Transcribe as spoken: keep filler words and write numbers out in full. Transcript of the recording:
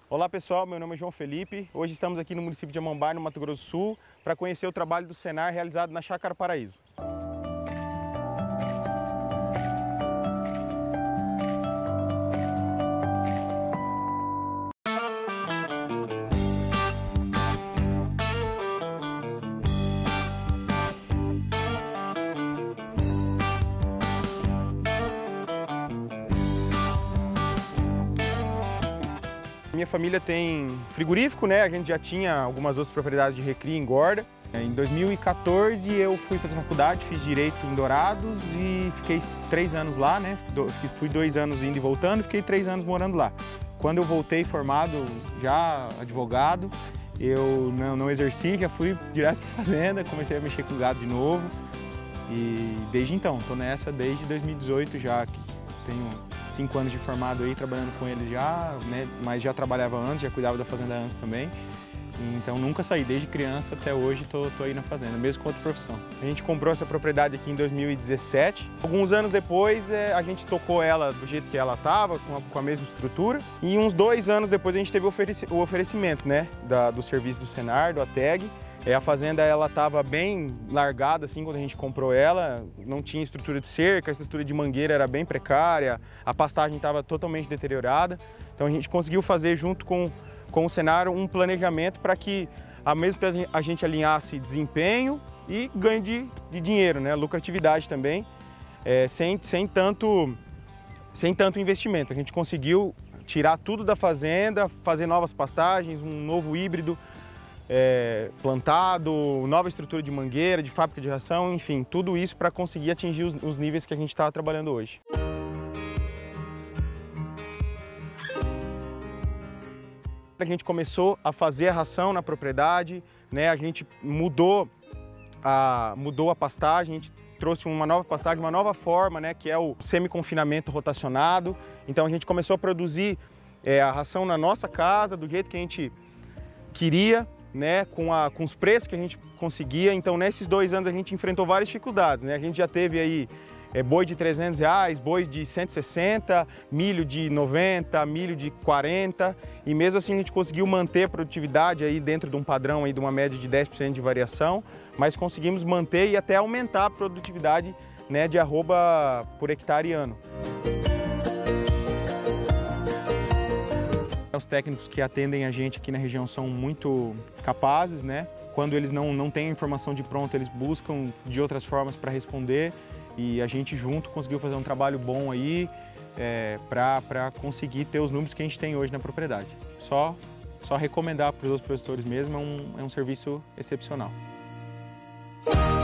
Olá pessoal, meu nome é João Felipe. Hoje estamos aqui no município de Amambai, no Mato Grosso do Sul, para conhecer o trabalho do Senar realizado na Chácara Paraíso. Minha família tem frigorífico, né? A gente já tinha algumas outras propriedades de recria e engorda. Em dois mil e quatorze eu fui fazer faculdade, fiz Direito em Dourados e fiquei três anos lá, né? Fui dois anos indo e voltando e fiquei três anos morando lá. Quando eu voltei formado, já advogado, eu não, não exerci, já fui direto para a fazenda, comecei a mexer com gado de novo. E desde então, estou nessa desde dois mil e dezoito já, que tenho cinco anos de formado aí, trabalhando com ele já, né, mas já trabalhava antes, já cuidava da fazenda antes também. Então nunca saí, desde criança até hoje tô, tô aí na fazenda, mesmo com outra profissão. A gente comprou essa propriedade aqui em dois mil e dezessete. Alguns anos depois é, a gente tocou ela do jeito que ela estava, com, com a mesma estrutura. E uns dois anos depois a gente teve o, ofereci o oferecimento, né, da, do serviço do Senar, do ATEG. É, a fazenda ela estava bem largada assim quando a gente comprou ela, não tinha estrutura de cerca, a estrutura de mangueira era bem precária, a pastagem estava totalmente deteriorada. Então a gente conseguiu fazer junto com, com o Senar um planejamento para que ao mesmo tempo a gente alinhasse desempenho e ganho de, de dinheiro, né? Lucratividade também, é, sem, sem, tanto, sem tanto investimento. A gente conseguiu tirar tudo da fazenda, fazer novas pastagens, um novo híbrido, É, plantado, nova estrutura de mangueira, de fábrica de ração, enfim, tudo isso para conseguir atingir os, os níveis que a gente está trabalhando hoje. A gente começou a fazer a ração na propriedade, né? A gente mudou a, mudou a pastagem, a gente trouxe uma nova pastagem, uma nova forma, né? Que é o semi-confinamento rotacionado. Então a gente começou a produzir é, a ração na nossa casa, do jeito que a gente queria, né, com, a, com os preços que a gente conseguia. Então nesses dois anos a gente enfrentou várias dificuldades, né? A gente já teve aí é, boi de trezentos reais, boi de cento e sessenta, milho de noventa, milho de quarenta, e mesmo assim a gente conseguiu manter a produtividade aí dentro de um padrão aí de uma média de dez por cento de variação, mas conseguimos manter e até aumentar a produtividade, né, de arroba por hectare ano. Os técnicos que atendem a gente aqui na região são muito capazes, né? Quando eles não, não têm a informação de pronto, eles buscam de outras formas para responder, e a gente junto conseguiu fazer um trabalho bom aí é, para conseguir ter os números que a gente tem hoje na propriedade. Só, só recomendar para os outros produtores mesmo, é um, é um serviço excepcional.